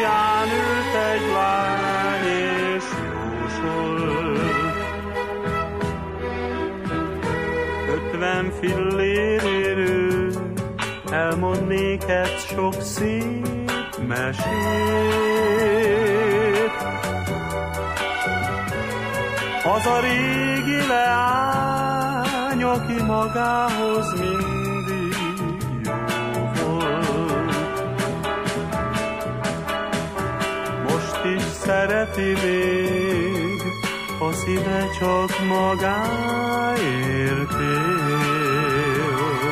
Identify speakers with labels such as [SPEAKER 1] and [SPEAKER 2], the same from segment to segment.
[SPEAKER 1] ujján ült egy lány és jósolt. 50 fillérérő elmond néked sok szép mesét. Az a régi leány, aki magához mindig jó volt, most is szereti még, a szíve csak magáért él.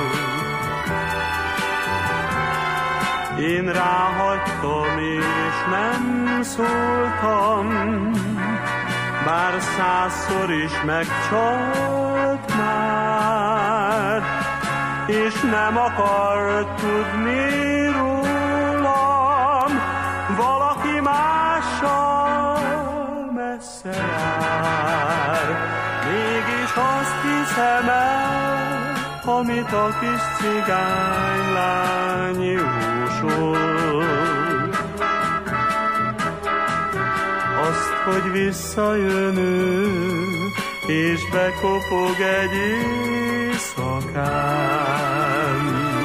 [SPEAKER 1] Én ráhagytam és nem szóltam, bár 100-szor is megcsalt már, és nem akar tudni rólam, valaki mással messze jár. Mégis azt hiszem el, amit a kis cigánylány jósol, azt, hogy visszajön ő, és bekopog egy éjszakán.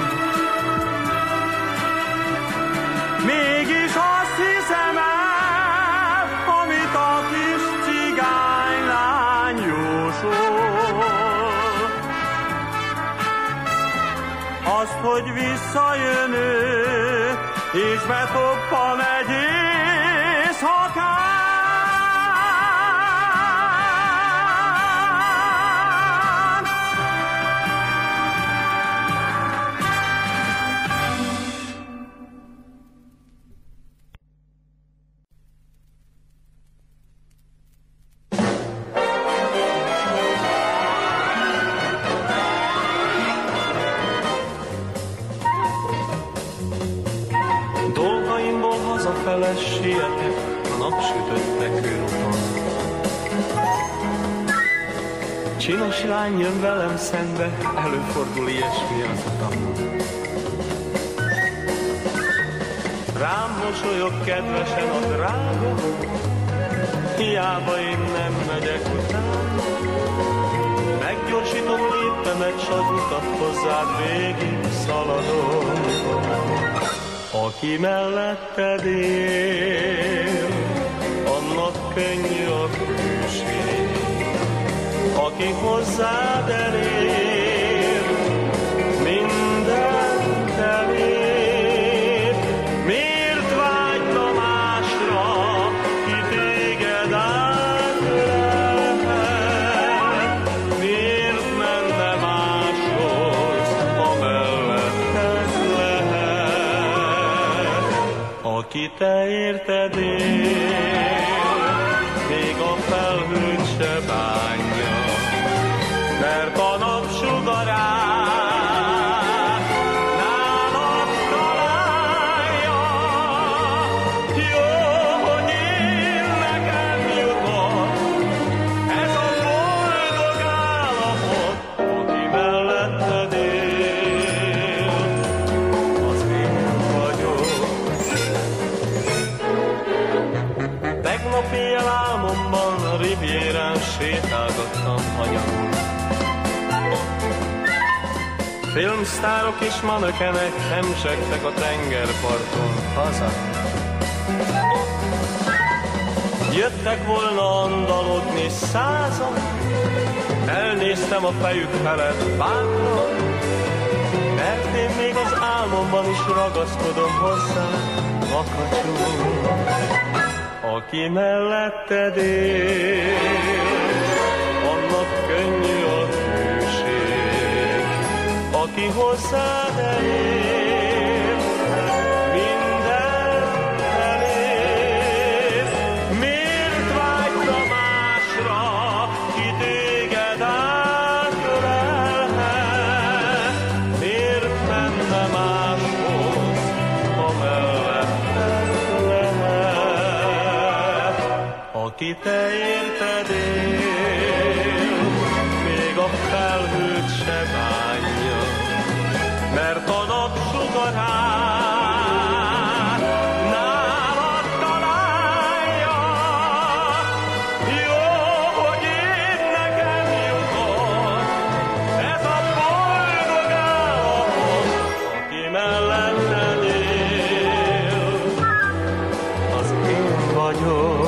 [SPEAKER 1] Mégis azt hiszem el, amit a kis cigánylány jósol, azt, hogy visszajön ő, és betoppan egy éjszakán. Hazafele sietek a napsütötte körúton. Csinos lány jön velem szembe, előfordul ilyesmi az utamon. Rám mosolyog kedvesen a drága, hiába én nem megyek utána. Meggyorsítom léptemet, s az utat hozzád végig szaladom. Aki melletted él, annak könnyű a hűség. Aki hozzád elér, mindent elér. Miért vágyna másra, ki téged átölelhet? Miért menne máshoz, ha melletted lehet? Aki te érted él, még a felhőt se bánja, mert a napsugarát nálad találja. Jó, hogy én nekem jutott ez a boldog állapot, aki melletted él, az én vagyok. Tegnap éjjel álmomban a rivierán sétálgattam anyagul. Filmsztárok és manökenek hemzsegtek a tengerparton haza. Jöttek volna andalodni 100-an, elnéztem a fejük felett bátran, mert én még az álmomban is ragaszkodom hozzá, makacsul. Aki melletted él, annak könnyű a hűség. Aki hozzád elér, minden elér. Miért vágyna másra, ki téged átölelhet? Miért menne máshoz, ha melletted lehet? Aki te érted él, még a felhőt se bánja, mert a napsugarát nálad vagyok.